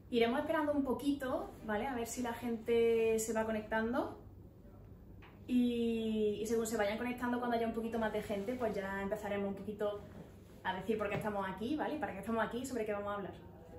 Iremos esperando un poquito, ¿vale? A ver si la gente se va conectando. Y según se vayan conectando, cuando haya un poquito más de gente, pues ya empezaremos un poquito a decir por qué estamos aquí, ¿vale? Y para qué estamos aquí y sobre qué vamos a hablar.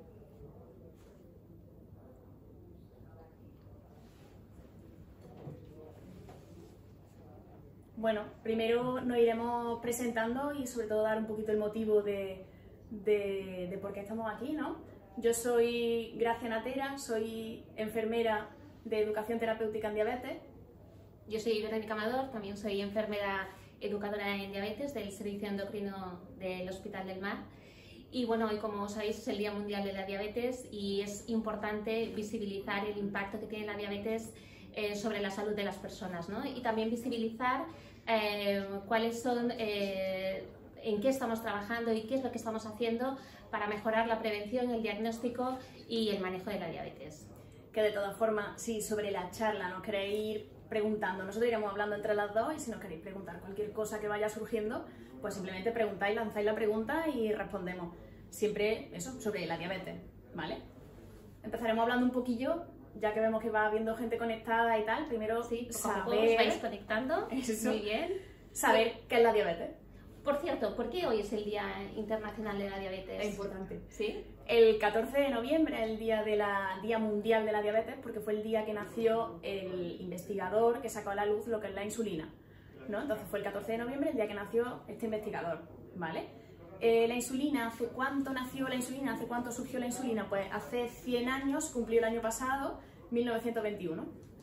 Bueno, primero nos iremos presentando y sobre todo dar un poquito el motivo de por qué estamos aquí, ¿no? Yo soy Gracia Natera, soy enfermera de educación terapéutica en diabetes. Yo soy Verónica Amador, también soy enfermera educadora en diabetes del Servicio Endocrino del Hospital del Mar. Y bueno, hoy, como sabéis, es el Día Mundial de la Diabetes y es importante visibilizar el impacto que tiene la diabetes sobre la salud de las personas, ¿no? Y también visibilizar cuáles son, en qué estamos trabajando y qué es lo que estamos haciendo para mejorar la prevención, el diagnóstico y el manejo de la diabetes. Que de todas formas, si sobre la charla nos queréis ir preguntando, nosotros iremos hablando entre las dos y si nos queréis preguntar cualquier cosa que vaya surgiendo, pues simplemente preguntáis, lanzáis la pregunta y respondemos. Siempre eso, sobre la diabetes, ¿vale? Empezaremos hablando un poquillo, ya que vemos que va habiendo gente conectada y tal, primero sí, saber... os vais conectando, eso, muy bien. Saber qué es la diabetes. Por cierto, ¿por qué hoy es el Día Internacional de la Diabetes? Es importante. ¿Sí? El 14 de noviembre es el Día Mundial de la Diabetes porque fue el día que nació el investigador que sacó a la luz lo que es la insulina, ¿no? Entonces fue el 14 de noviembre el día que nació este investigador, ¿vale? La insulina, ¿hace cuánto nació la insulina? ¿Hace cuánto surgió la insulina? Pues hace 100 años, cumplió el año pasado, 1921.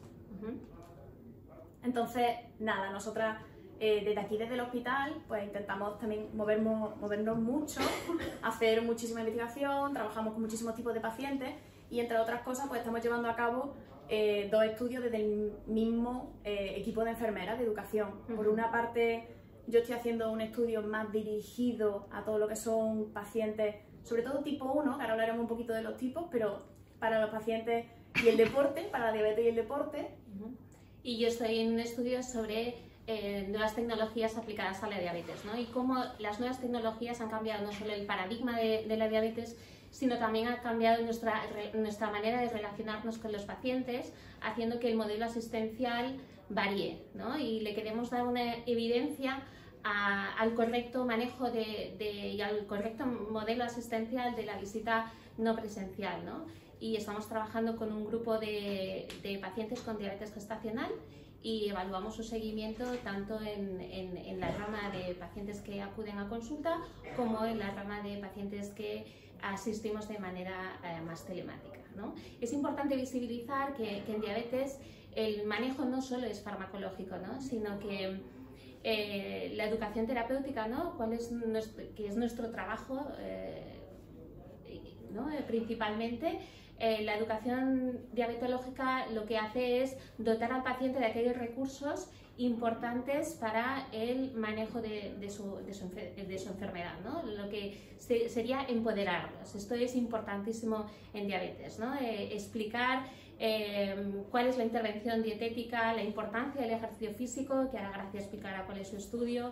Entonces, nada, nosotras... desde aquí, desde el hospital, pues intentamos también movernos mucho, hacer muchísima investigación, trabajamos con muchísimos tipos de pacientes y entre otras cosas pues estamos llevando a cabo 2 estudios desde el mismo equipo de enfermeras de educación. Por una parte, yo estoy haciendo un estudio más dirigido a todo lo que son pacientes, sobre todo tipo 1, que ahora hablaremos un poquito de los tipos, pero para los pacientes y el deporte, para la diabetes y el deporte. Y yo estoy en un estudio sobre nuevas tecnologías aplicadas a la diabetes, ¿no? Y cómo las nuevas tecnologías han cambiado no solo el paradigma de la diabetes, sino también ha cambiado nuestra manera de relacionarnos con los pacientes, haciendo que el modelo asistencial varíe, ¿no? Y le queremos dar una evidencia al correcto manejo y al correcto modelo asistencial de la visita no presencial, ¿no? Y estamos trabajando con un grupo de pacientes con diabetes gestacional y evaluamos su seguimiento tanto en la rama de pacientes que acuden a consulta como en la rama de pacientes que asistimos de manera más telemática, ¿no? Es importante visibilizar que en diabetes el manejo no solo es farmacológico, ¿no? Sino que la educación terapéutica, ¿no? Que es nuestro trabajo, ¿no? Principalmente. La educación diabetológica lo que hace es dotar al paciente de aquellos recursos importantes para el manejo de su enfermedad, ¿no? Lo que sería empoderarlos. Esto es importantísimo en diabetes, ¿no? Explicar cuál es la intervención dietética, la importancia del ejercicio físico, que ahora Gracia explicará cuál es su estudio,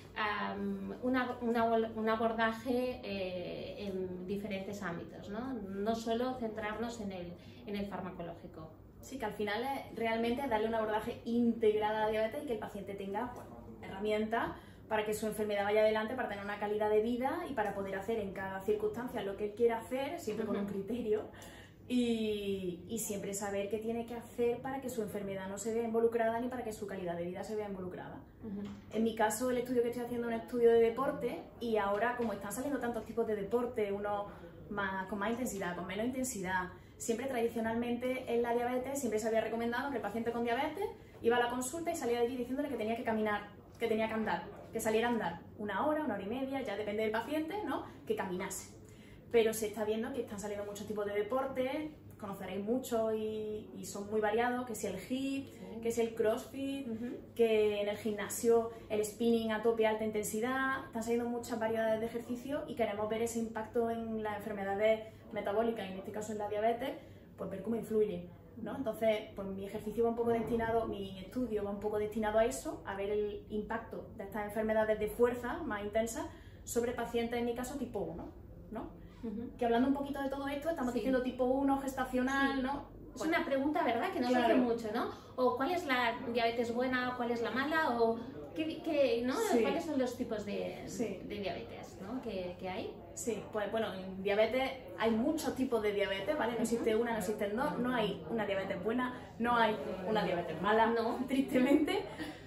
un abordaje en diferentes ámbitos, no solo centrarnos en el farmacológico. Sí, que al final es realmente darle un abordaje integral a la diabetes y que el paciente tenga, bueno, herramientas para que su enfermedad vaya adelante, para tener una calidad de vida y para poder hacer en cada circunstancia lo que él quiera hacer, siempre con un criterio. Y siempre saber qué tiene que hacer para que su enfermedad no se vea involucrada ni para que su calidad de vida se vea involucrada. En mi caso, el estudio que estoy haciendo es un estudio de deporte y ahora, como están saliendo tantos tipos de deporte, uno con más intensidad, con menos intensidad, siempre tradicionalmente en la diabetes siempre se había recomendado que el paciente con diabetes iba a la consulta y salía de allí diciéndole que tenía que caminar, que tenía que andar, que saliera a andar 1 hora, 1 hora y media, ya depende del paciente, ¿no? Que caminase. Pero se está viendo que están saliendo muchos tipos de deportes, conoceréis mucho y son muy variados, que si el HIIT, que si el CrossFit, que en el gimnasio el spinning a tope, alta intensidad, están saliendo muchas variedades de ejercicio y queremos ver ese impacto en las enfermedades metabólicas, y en este caso en la diabetes, pues ver cómo influye, ¿no? Entonces, pues mi ejercicio va un poco destinado, mi estudio va un poco destinado a eso, a ver el impacto de estas enfermedades de fuerza más intensas sobre pacientes, en mi caso, tipo 1, ¿no? que hablando un poquito de todo esto, estamos diciendo tipo 1, gestacional, ¿no? Es una pregunta, ¿verdad?, que nos hace mucho, ¿no? O ¿cuál es la diabetes buena o cuál es la mala? O ¿no? ¿Cuáles son los tipos de diabetes, ¿no?, que hay? Sí, pues bueno, en diabetes hay muchos tipos de diabetes, ¿vale? No existe una, no existen dos, no hay una diabetes buena, no hay una diabetes mala, tristemente.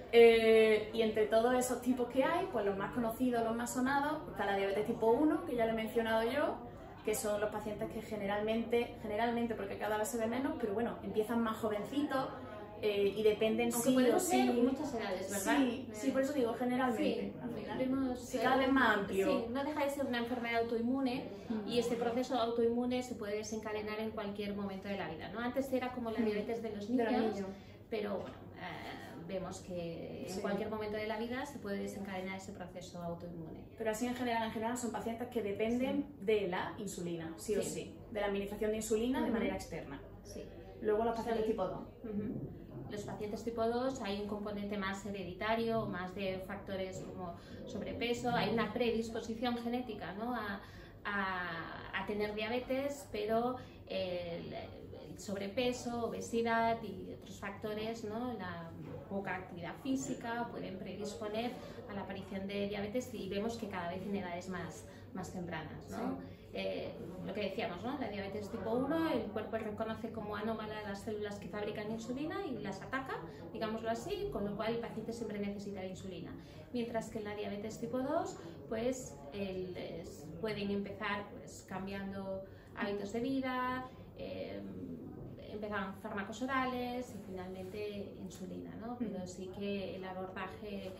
Y entre todos esos tipos que hay, pues los más conocidos, los más sonados, está la diabetes tipo 1, que ya lo he mencionado yo, que son los pacientes que generalmente, porque cada vez se ve menos, pero bueno, empiezan más jovencitos y dependen sí o sí. Muchas edades, ¿verdad? Sí, por eso digo generalmente. Sí, cada vez más amplio. Sí, no deja de ser una enfermedad autoinmune y este proceso autoinmune se puede desencadenar en cualquier momento de la vida, ¿no? Antes era como la diabetes de los niños, pero bueno, vemos que en cualquier momento de la vida se puede desencadenar ese proceso autoinmune. Pero así en general son pacientes que dependen de la insulina, sí o sí, de la administración de insulina de manera externa. Luego los pacientes tipo 2. Los pacientes tipo 2 hay un componente más hereditario, más de factores como sobrepeso, hay una predisposición genética, ¿no?, a tener diabetes, pero el sobrepeso, obesidad y otros factores, ¿no?, la poca actividad física pueden predisponer a la aparición de diabetes y vemos que cada vez en edades más tempranas, ¿no? Lo que decíamos, ¿no?, la diabetes tipo 1, el cuerpo reconoce como anómalas las células que fabrican insulina y las ataca, digámoslo así, con lo cual el paciente siempre necesita de insulina. Mientras que en la diabetes tipo 2, pues pueden empezar pues, cambiando hábitos de vida, empiezan fármacos orales y finalmente insulina, ¿no? Pero sí que el abordaje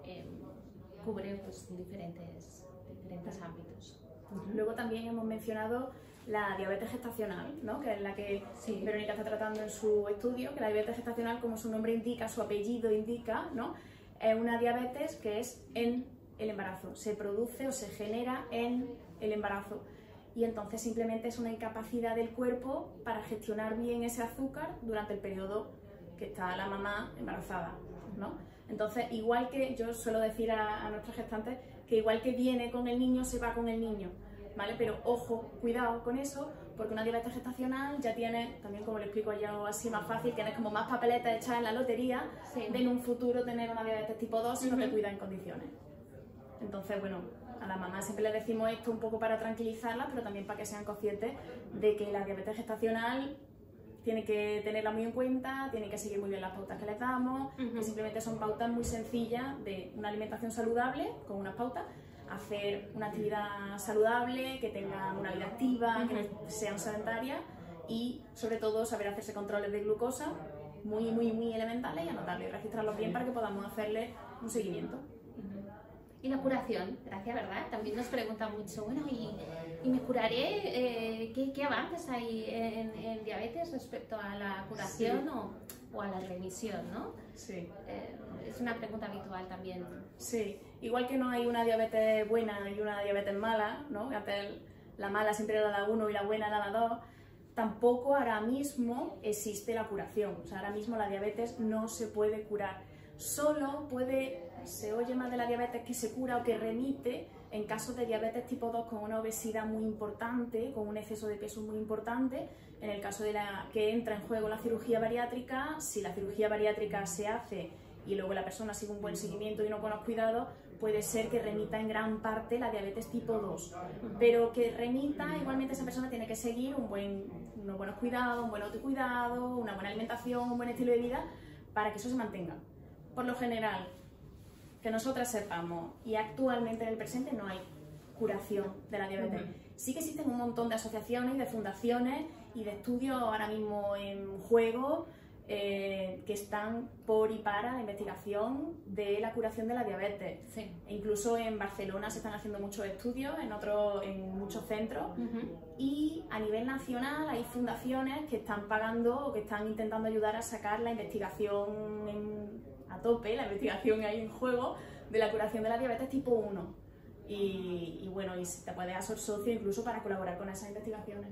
cubre pues, diferentes ámbitos. Luego también hemos mencionado la diabetes gestacional, ¿no?, que es la que Verónica está tratando en su estudio, que la diabetes gestacional, como su nombre indica, su apellido indica, ¿no?, es una diabetes que es en el embarazo, se produce o se genera en el embarazo. Y entonces simplemente es una incapacidad del cuerpo para gestionar bien ese azúcar durante el periodo que está la mamá embarazada, ¿no? Entonces, igual que yo suelo decir a nuestras gestantes, que igual que viene con el niño, se va con el niño, ¿vale? Pero ojo, cuidado con eso, porque una diabetes gestacional ya tiene, también como le explico yo así más fácil, tienes como más papeletas hechas en la lotería de en un futuro tener una diabetes tipo 2 si no te cuida en condiciones. Entonces, bueno, a la mamá siempre le decimos esto un poco para tranquilizarla, pero también para que sean conscientes de que la diabetes gestacional tiene que tenerla muy en cuenta, tiene que seguir muy bien las pautas que les damos, que simplemente son pautas muy sencillas de una alimentación saludable, con unas pautas, hacer una actividad saludable, que tengan una vida activa, que no sean sedentarias y sobre todo saber hacerse controles de glucosa muy elementales y anotarlos y registrarlos bien para que podamos hacerle un seguimiento. Y la curación, gracias, ¿verdad? También nos preguntan mucho, bueno, ¿y me curaré? ¿Qué avances hay en diabetes respecto a la curación o a la remisión, ¿no? Sí. Es una pregunta habitual también. Sí, igual que no hay una diabetes buena y una diabetes mala, ¿no? La mala siempre era la 1 y la buena era la 2, tampoco ahora mismo existe la curación. O sea, ahora mismo la diabetes no se puede curar. Solo se oye más de la diabetes que se cura o que remite en casos de diabetes tipo 2 con una obesidad muy importante, con un exceso de peso muy importante. En el caso de que entra en juego la cirugía bariátrica, si la cirugía bariátrica se hace y luego la persona sigue un buen seguimiento y unos buenos cuidados, puede ser que remita en gran parte la diabetes tipo 2. Pero que remita, igualmente esa persona tiene que seguir unos buenos cuidados, un buen autocuidado, una buena alimentación, un buen estilo de vida para que eso se mantenga. Por lo general, que nosotras sepamos, y actualmente en el presente no hay curación de la diabetes. Sí que existen un montón de asociaciones y de fundaciones y de estudios ahora mismo en juego que están por y para la investigación de la curación de la diabetes. Sí. E incluso en Barcelona se están haciendo muchos estudios, en muchos centros, y a nivel nacional hay fundaciones que están pagando o que están intentando ayudar a sacar la investigación a tope, la investigación ahí en juego de la curación de la diabetes tipo 1. Y bueno, y te puedes hacer socio incluso para colaborar con esas investigaciones.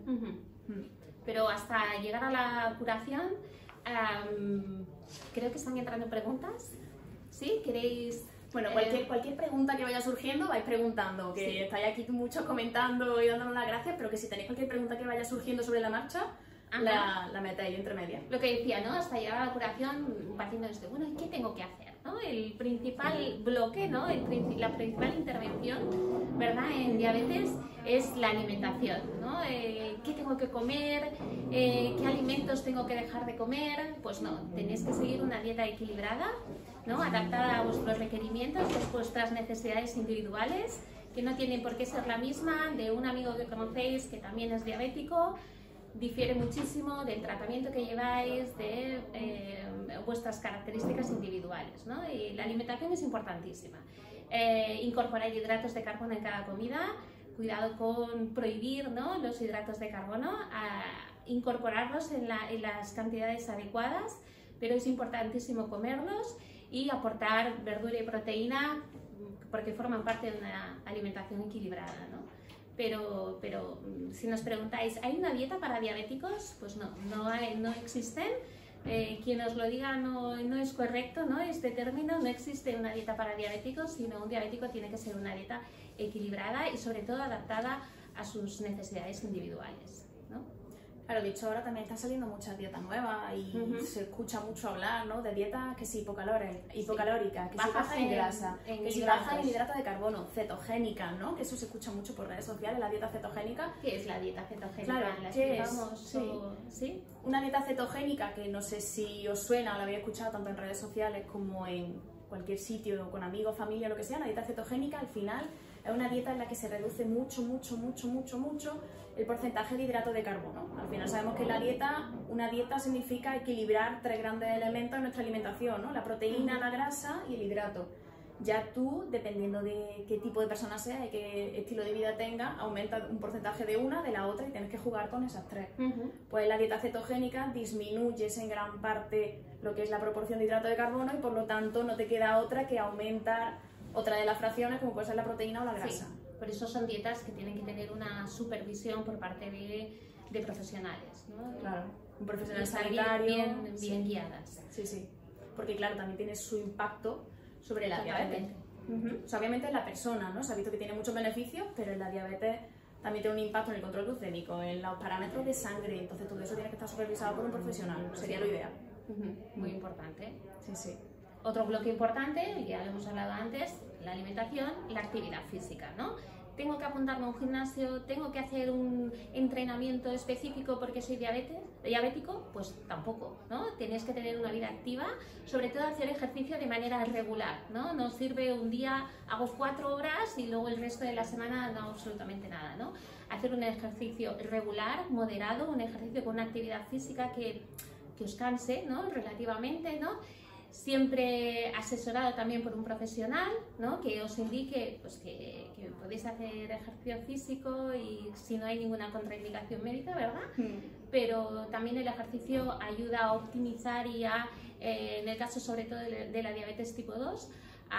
Pero hasta llegar a la curación, creo que están entrando preguntas. ¿Sí? ¿Queréis Bueno, cualquier pregunta que vaya surgiendo, vais preguntando, que Sí. estáis aquí muchos comentando y dándonos las gracias, pero que si tenéis cualquier pregunta que vaya surgiendo sobre la marcha, la metéis entre medias. Lo que decía, ¿no? Hasta llegar a la curación, un paciente nos dice, bueno, ¿y qué tengo que hacer? ¿No? El principal bloque, ¿no? La principal intervención, ¿verdad? En diabetes es la alimentación, ¿no? ¿Qué tengo que comer? ¿Qué alimentos tengo que dejar de comer? Pues no, tenéis que seguir una dieta equilibrada, ¿no? Adaptada a vuestros requerimientos, a vuestras necesidades individuales, que no tienen por qué ser la misma de un amigo que conocéis que también es diabético. Difiere muchísimo del tratamiento que lleváis, de vuestras características individuales, ¿no? Y la alimentación es importantísima. Incorporar hidratos de carbono en cada comida, cuidado con prohibir, ¿no?, los hidratos de carbono, incorporarlos en las cantidades adecuadas, pero es importantísimo comerlos y aportar verdura y proteína porque forman parte de una alimentación equilibrada, ¿no? Pero si nos preguntáis, ¿hay una dieta para diabéticos? Pues no existen. Quien os lo diga no es correcto, ¿no? Este término, no existe una dieta para diabéticos, sino un diabético tiene que ser una dieta equilibrada y sobre todo adaptada a sus necesidades individuales, ¿no? Claro, de hecho ahora también están saliendo muchas dietas nuevas y se escucha mucho hablar, ¿no?, de dietas que sí hipocalóricas, que bajas si bajas en grasa, que si hidratos. bajas en hidratos de carbono, cetogénicas, ¿no?, que eso se escucha mucho por redes sociales, la dieta cetogénica. ¿Qué es la dieta cetogénica? Claro, ¿La ¿qué es? explicamos? Sí. ¿Sí? Una dieta cetogénica que no sé si os suena o la habéis escuchado tanto en redes sociales como en cualquier sitio, con amigos, familia, lo que sea. Una dieta cetogénica al final es una dieta en la que se reduce mucho el porcentaje de hidrato de carbono. Al final sabemos que una dieta significa equilibrar 3 grandes elementos en nuestra alimentación, ¿no? La proteína, la grasa y el hidrato. Ya tú, dependiendo de qué tipo de persona seas y qué estilo de vida tengas, aumenta un porcentaje de una, de la otra y tienes que jugar con esas 3. Pues la dieta cetogénica disminuyes en gran parte lo que es la proporción de hidrato de carbono y por lo tanto no te queda otra que aumentar otra de las fracciones como puede ser la proteína o la grasa. Sí. Por eso son dietas que tienen que tener una supervisión por parte de profesionales, ¿no? Claro, un profesional Estar sanitario. bien guiadas. Sí. Porque claro, también tiene su impacto sobre la Totalmente. diabetes. O sea, obviamente en la persona, ¿no? Se ha visto que tiene muchos beneficios, pero en la diabetes también tiene un impacto en el control glucémico, en los parámetros de sangre, entonces todo eso tiene que estar supervisado por un profesional, sería lo ideal. Muy importante. Sí. Otro bloque importante, ya lo hemos hablado antes, la alimentación, la actividad física, ¿no? ¿Tengo que apuntarme a un gimnasio? ¿Tengo que hacer un entrenamiento específico porque soy diabético? Pues tampoco, ¿no? Tenéis que tener una vida activa, sobre todo hacer ejercicio de manera regular, ¿no? No sirve un día hago 4 horas y luego el resto de la semana no hago absolutamente nada, ¿no? Hacer un ejercicio regular, moderado, un ejercicio con una actividad física que os canse, ¿no?, relativamente, ¿no? Siempre asesorado también por un profesional, ¿no?, que os indique pues, que podéis hacer ejercicio físico y si no hay ninguna contraindicación médica, ¿verdad? Pero también el ejercicio ayuda a optimizar y en el caso sobre todo de la diabetes tipo 2,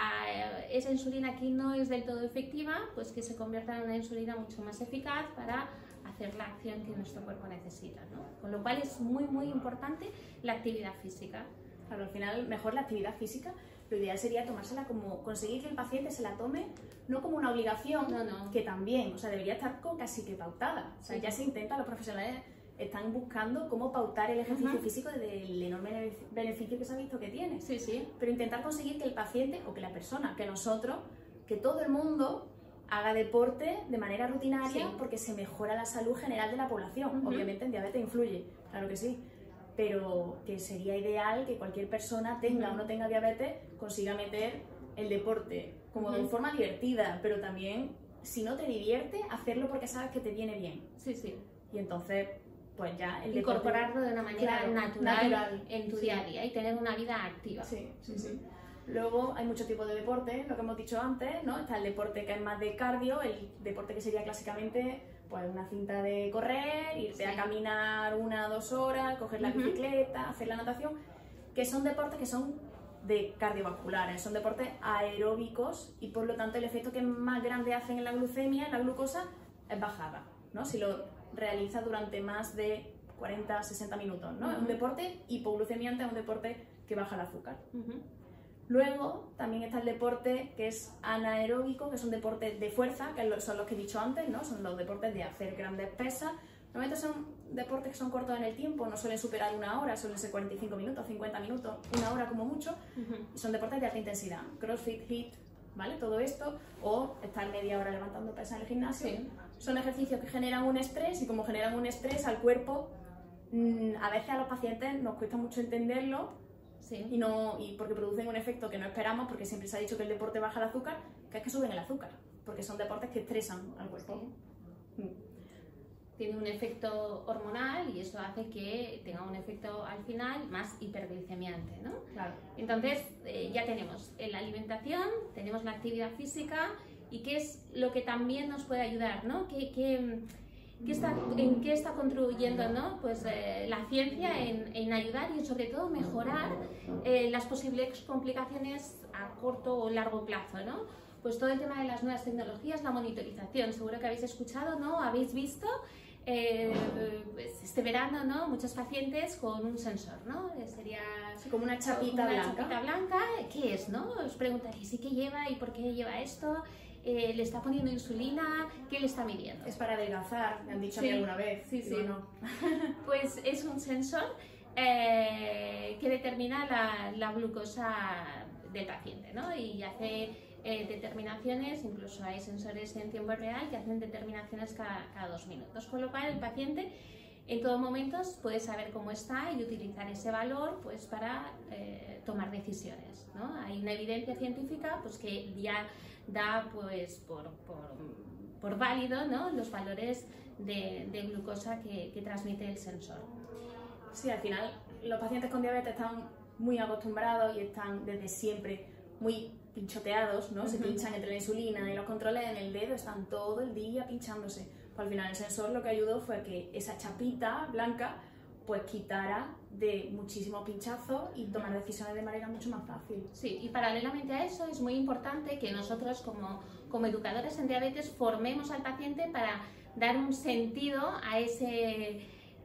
esa insulina que no es del todo efectiva, pues que se convierta en una insulina mucho más eficaz para hacer la acción que nuestro cuerpo necesita, ¿no? Con lo cual es muy importante la actividad física. Claro, al final mejor la actividad física, lo ideal sería tomársela como, conseguir que el paciente se la tome no como una obligación, que también, o sea, debería estar casi que pautada. O sea, ya se intenta, los profesionales están buscando cómo pautar el ejercicio físico desde el enorme beneficio que se ha visto que tiene. Sí. Pero intentar conseguir que el paciente, o que la persona, que nosotros, que todo el mundo haga deporte de manera rutinaria, porque se mejora la salud general de la población. Obviamente en diabetes influye, claro que sí, pero que sería ideal que cualquier persona, tenga o no tenga diabetes, consiga meter el deporte como de forma divertida, pero también, si no te divierte, hacerlo porque sabes que te viene bien. Sí. Y entonces, pues ya el incorporarlo de una manera natural en tu día a día y tener una vida activa. Sí. Luego hay muchos tipos de deporte, lo que hemos dicho antes, ¿no? Está el deporte que es más de cardio, el deporte que sería clásicamente pues una cinta de correr, irte a caminar 1 o 2 horas, coger la bicicleta, hacer la natación, que son deportes que son de cardiovasculares, son deportes aeróbicos y por lo tanto el efecto que más grande hacen en la glucemia, en la glucosa, es bajada, ¿no? Si lo realizas durante más de 40-60 minutos, ¿no? Es un deporte hipoglucemiante, es un deporte que baja el azúcar. Luego también está el deporte que es anaeróbico, que son deportes de fuerza, que son los que he dicho antes, ¿no? Son los deportes de hacer grandes pesas. Normalmente son deportes que son cortos en el tiempo, no suelen superar 1 hora, suelen ser 45 minutos, 50 minutos, 1 hora como mucho. Y son deportes de alta intensidad, crossfit, HIIT, ¿vale? Todo esto, o estar media hora levantando pesas en el gimnasio. Sí. Son ejercicios que generan un estrés y como generan un estrés al cuerpo, a veces a los pacientes nos cuesta mucho entenderlo. Sí. Y porque producen un efecto que no esperamos, porque siempre se ha dicho que el deporte baja el azúcar, que es que suben el azúcar, porque son deportes que estresan al cuerpo. Sí. Tiene un efecto hormonal y eso hace que tenga un efecto al final más hiperglicemiante, ¿no? Claro. Entonces ya tenemos la alimentación, tenemos la actividad física y qué es lo que también nos puede ayudar, ¿no? ¿En qué está contribuyendo, ¿no? Pues, la ciencia en ayudar y sobre todo mejorar las posibles complicaciones a corto o largo plazo, ¿no? Pues todo el tema de las nuevas tecnologías, la monitorización, seguro que habéis escuchado, ¿no? Habéis visto pues este verano, ¿no? Muchos pacientes con un sensor, ¿no? Sería como una chapita blanca. Chapita blanca, ¿qué es, no? Os preguntaréis, ¿y qué lleva y por qué lleva esto? ¿Le está poniendo insulina? ¿Qué le está midiendo? Es para adelgazar, me han dicho a mí alguna vez. Sí, sí. No. Pues es un sensor que determina la glucosa del paciente, ¿no? Y hace determinaciones, incluso hay sensores en tiempo real que hacen determinaciones cada 2 minutos, con lo cual el paciente en todo momento puede saber cómo está y utilizar ese valor pues, para tomar decisiones, ¿no? Hay una evidencia científica pues, que ya da pues, por válido, ¿no? Los valores de glucosa que transmite el sensor. Sí, al final los pacientes con diabetes están muy acostumbrados y están desde siempre muy pinchoteados, ¿no? Se pinchan entre la insulina y los controles en el dedo, están todo el día pinchándose. Pues al final el sensor lo que ayudó fue que esa chapita blanca pues quitara de muchísimos pinchazos y tomar decisiones de manera mucho más fácil. Sí, y paralelamente a eso es muy importante que nosotros como educadores en diabetes formemos al paciente para dar un sentido a ese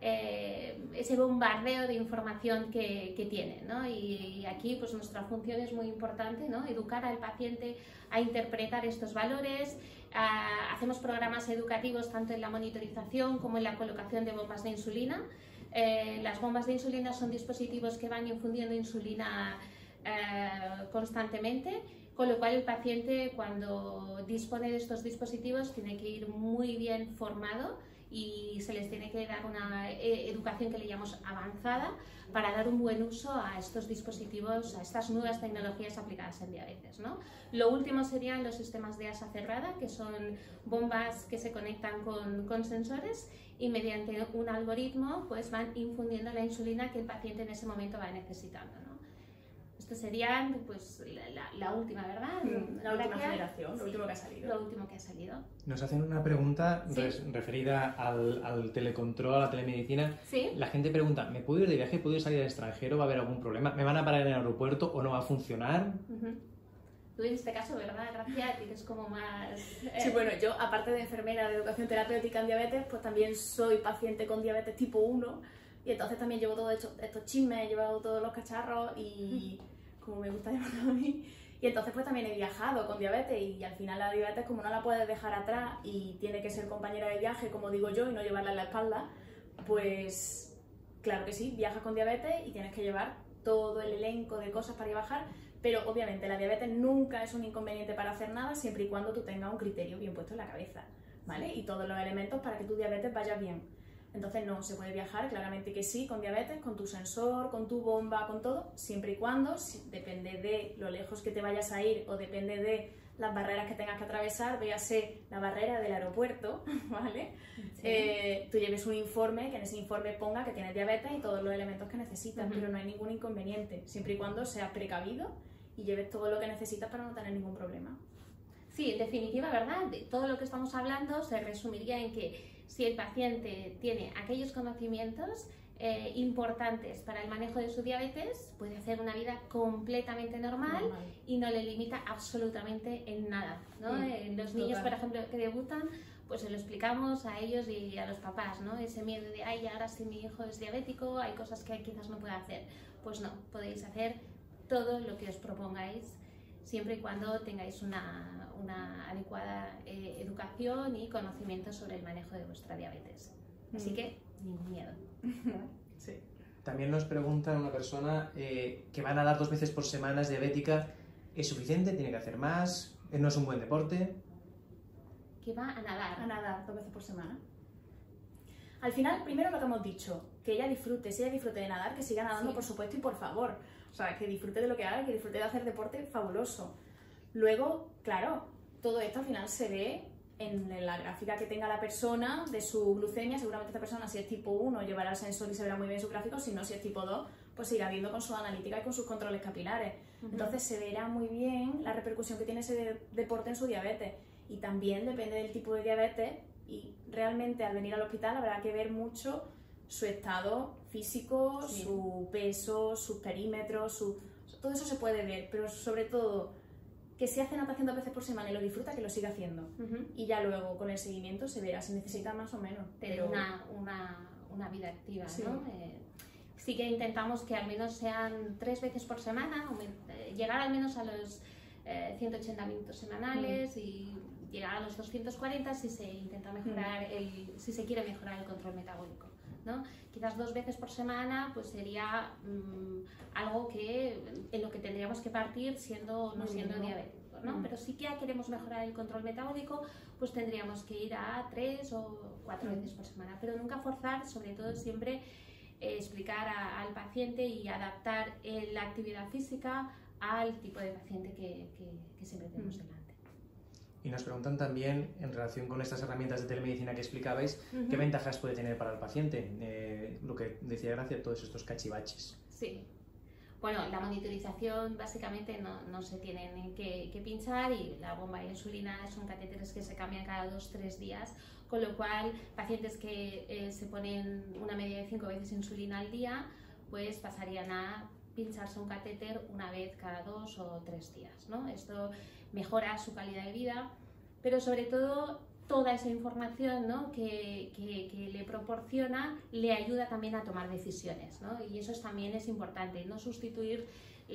bombardeo de información que tiene, ¿no? Y aquí pues nuestra función es muy importante, ¿no? Educar al paciente a interpretar estos valores. Hacemos programas educativos tanto en la monitorización como en la colocación de bombas de insulina. Las bombas de insulina son dispositivos que van infundiendo insulina constantemente, con lo cual el paciente cuando dispone de estos dispositivos tiene que ir muy bien formado y se les tiene que dar una educación que le llamamos avanzada para dar un buen uso a estos dispositivos, a estas nuevas tecnologías aplicadas en diabetes, ¿no? Lo último serían los sistemas de asa cerrada, que son bombas que se conectan con sensores y mediante un algoritmo pues van infundiendo la insulina que el paciente en ese momento va necesitando, ¿no? Esto sería pues, la última, ¿verdad? La última generación, lo último que ha salido. Lo último que ha salido. Nos hacen una pregunta referida al telecontrol, a la telemedicina. ¿Sí? La gente pregunta, ¿me puedo ir de viaje? ¿Puedo ir salir al extranjero? ¿Va a haber algún problema? ¿Me van a parar en el aeropuerto o no va a funcionar? Tú en este caso, ¿verdad, Gracia? Tienes como más... Sí, bueno, yo aparte de enfermera de educación terapéutica en diabetes, pues también soy paciente con diabetes tipo 1 y entonces también llevo todos estos chismes, he llevado todos los cacharros y como me gusta llamarlo a mí, y entonces pues también he viajado con diabetes y al final la diabetes como no la puedes dejar atrás y tiene que ser compañera de viaje, como digo yo, y no llevarla en la espalda, pues claro que sí, viajas con diabetes y tienes que llevar todo el elenco de cosas para viajar, pero obviamente la diabetes nunca es un inconveniente para hacer nada siempre y cuando tú tengas un criterio bien puesto en la cabeza, ¿vale? Y todos los elementos para que tu diabetes vaya bien. Entonces no, se puede viajar, claramente que sí, con diabetes, con tu sensor, con tu bomba, con todo, siempre y cuando, depende de lo lejos que te vayas a ir o depende de las barreras que tengas que atravesar, véase la barrera del aeropuerto, ¿vale? Sí. Tú lleves un informe, que en ese informe ponga que tienes diabetes y todos los elementos que necesitas, pero no hay ningún inconveniente, siempre y cuando seas precavido y lleves todo lo que necesitas para no tener ningún problema. Sí, en definitiva, ¿verdad? De todo lo que estamos hablando se resumiría en que si el paciente tiene aquellos conocimientos importantes para el manejo de su diabetes, puede hacer una vida completamente normal y no le limita absolutamente en nada, ¿no? Los niños, por ejemplo, que debutan, pues se lo explicamos a ellos y a los papás, ¿no? Ese miedo de, ay, ahora si mi hijo es diabético, hay cosas que quizás no pueda hacer. Pues no, podéis hacer todo lo que os propongáis, siempre y cuando tengáis una adecuada educación y conocimiento sobre el manejo de vuestra diabetes. Así que, ningún miedo. Sí. También nos pregunta una persona que va a nadar 2 veces por semana, es diabética. ¿Es suficiente? ¿Tiene que hacer más? ¿No es un buen deporte? Que va a nadar. A nadar 2 veces por semana. Al final, primero lo que hemos dicho, que ella disfrute, si ella disfrute de nadar, que siga nadando, Sí. por supuesto, y por favor. O sea, que disfrute de lo que haga, que disfrute de hacer deporte, fabuloso. Luego, claro, todo esto al final se ve en la gráfica que tenga la persona de su glucemia. Seguramente esta persona, si es tipo 1, llevará el sensor y se verá muy bien su gráfico, si no, si es tipo 2, pues seguirá viendo con su analítica y con sus controles capilares. Entonces se verá muy bien la repercusión que tiene ese deporte en su diabetes. Y también depende del tipo de diabetes, y realmente al venir al hospital habrá que ver mucho su estado físico, Sí. su peso, sus perímetros, todo eso se puede ver, pero sobre todo que si hace natación 2 veces por semana y lo disfruta, que lo siga haciendo. Y ya luego con el seguimiento se verá si necesita más o menos. Tener una vida activa, Sí. ¿no? Sí que intentamos que al menos sean 3 veces por semana, llegar al menos a los 180 minutos semanales y llegar a los 240 si se intenta mejorar si se quiere mejorar el control metabólico, ¿no? Quizás 2 veces por semana pues sería algo en lo que tendríamos que partir no siendo diabéticos, ¿no? Pero sí que queremos mejorar el control metabólico, pues tendríamos que ir a 3 o 4 veces por semana, pero nunca forzar, sobre todo siempre explicar al paciente y adaptar la actividad física al tipo de paciente que siempre tenemos delante. Y nos preguntan también, en relación con estas herramientas de telemedicina que explicabais, ¿qué ventajas puede tener para el paciente? Lo que decía Gracia, todos estos cachivaches. Sí. Bueno, la monitorización básicamente no se tienen que pinchar, y la bomba de insulina son catéteres que se cambian cada 2-3 días, con lo cual pacientes que se ponen una media de 5 veces insulina al día, pues pasarían a pincharse un catéter una vez cada 2 o 3 días, ¿no? Esto mejora su calidad de vida, pero sobre todo toda esa información, ¿no?, que le proporciona le ayuda también a tomar decisiones, ¿no? Y eso también es importante, no sustituir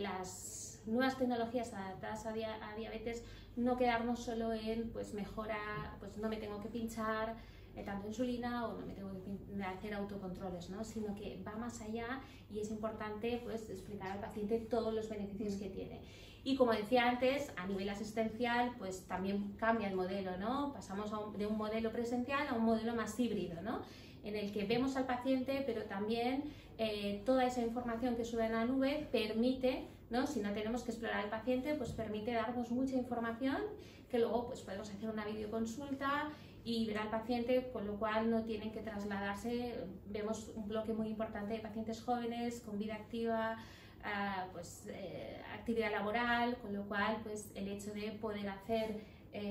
las nuevas tecnologías adaptadas a diabetes, no quedarnos solo en pues mejora, pues no me tengo que pinchar tanto insulina o no me tengo que hacer autocontroles, ¿no?, sino que va más allá, y es importante pues explicar al paciente todos los beneficios que tiene. Y como decía antes, a nivel asistencial pues también cambia el modelo, ¿no? Pasamos de un modelo presencial a un modelo más híbrido, ¿no?, en el que vemos al paciente, pero también toda esa información que sube en la nube permite, ¿no?, si no tenemos que explorar al paciente, pues permite darnos mucha información que luego pues podemos hacer una videoconsulta y ver al paciente, con lo cual no tienen que trasladarse. Vemos un bloque muy importante de pacientes jóvenes con vida activa, actividad laboral, con lo cual pues el hecho de poder hacer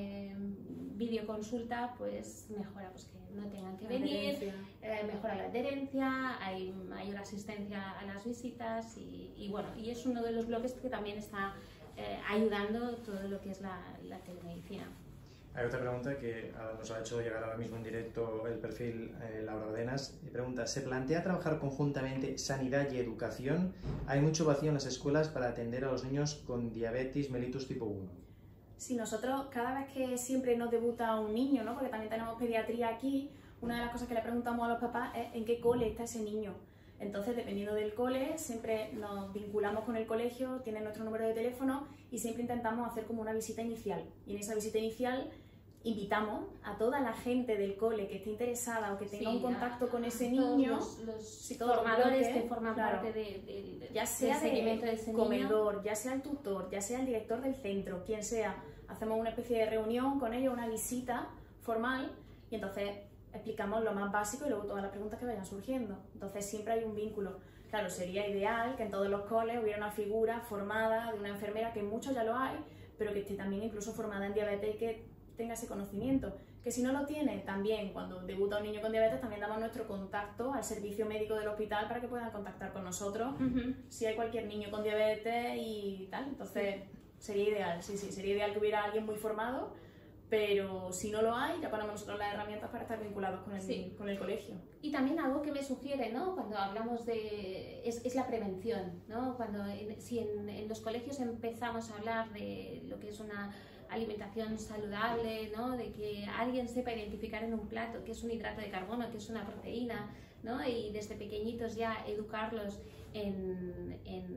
videoconsulta pues mejora pues que no tengan que venir, mejora la adherencia, hay mayor asistencia a las visitas y bueno, y es uno de los bloques que también está ayudando todo lo que es la telemedicina. Hay otra pregunta que nos ha hecho llegar ahora mismo en directo el perfil Laura Ordenas, y pregunta: ¿se plantea trabajar conjuntamente sanidad y educación? ¿Hay mucho vacío en las escuelas para atender a los niños con diabetes mellitus tipo 1? Sí, nosotros cada vez que siempre nos debuta un niño, ¿no?, porque también tenemos pediatría aquí, una de las cosas que le preguntamos a los papás es en qué cole está ese niño. Entonces, dependiendo del cole, siempre nos vinculamos con el colegio, tiene nuestro número de teléfono y siempre intentamos hacer como una visita inicial. Y en esa visita inicial invitamos a toda la gente del cole que esté interesada o que tenga un contacto con ese niño, los formadores que forman parte del seguimiento de ese comedor, niño, ya sea el tutor, ya sea el director del centro, quien sea, hacemos una especie de reunión con ellos, una visita formal, y entonces explicamos lo más básico y luego todas las preguntas que vayan surgiendo. Entonces siempre hay un vínculo. Claro, sería ideal que en todos los coles hubiera una figura formada de una enfermera, que en muchos ya lo hay, pero que esté también incluso formada en diabetes y que tenga ese conocimiento. Que si no lo tiene, también cuando debuta un niño con diabetes también damos nuestro contacto al servicio médico del hospital para que puedan contactar con nosotros si hay cualquier niño con diabetes y tal. Entonces sería ideal, sí, sería ideal que hubiera alguien muy formado pero si no lo hay, ya ponemos nosotros las herramientas para estar vinculados con el colegio. Y también algo que me sugiere, ¿no? Cuando hablamos de... es la prevención, ¿no? Si en los colegios empezamos a hablar de lo que es una alimentación saludable, ¿no? De que alguien sepa identificar en un plato qué es un hidrato de carbono, qué es una proteína, ¿no? Y desde pequeñitos ya educarlos en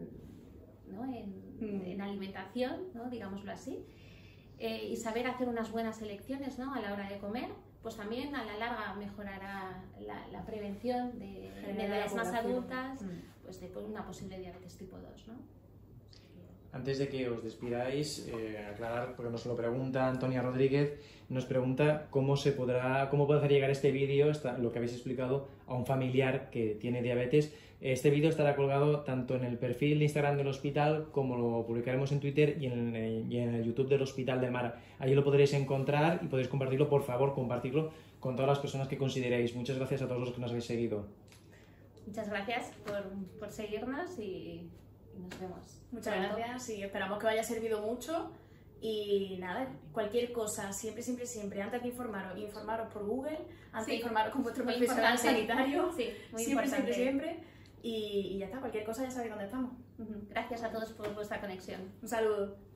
alimentación, ¿no? Digámoslo así. Y saber hacer unas buenas elecciones, ¿no? A la hora de comer, pues también a la larga mejorará la prevención de edades más adultas, pues de una posible diabetes tipo 2, ¿no? Antes de que os despidáis, aclarar, porque nos lo pregunta Antonia Rodríguez, nos pregunta cómo puede hacer llegar este vídeo, lo que habéis explicado, a un familiar que tiene diabetes. Este vídeo estará colgado tanto en el perfil de Instagram del hospital como lo publicaremos en Twitter y en el YouTube del Hospital de Mar. Allí lo podréis encontrar y podéis compartirlo. Por favor, compartirlo con todas las personas que consideréis. Muchas gracias a todos los que nos habéis seguido. Muchas gracias por seguirnos y nos vemos. Muchas gracias y esperamos que os haya servido mucho. Y nada, cualquier cosa, siempre, antes de informaros por Google, antes de informaros con vuestro profesional sanitario, siempre. Y ya está, cualquier cosa ya sabéis dónde estamos. Gracias a todos por vuestra conexión. Un saludo.